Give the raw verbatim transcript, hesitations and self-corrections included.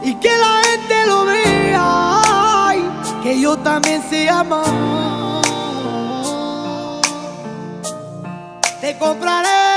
y que la gente lo vea, ay, que yo también sé amar. Te compraré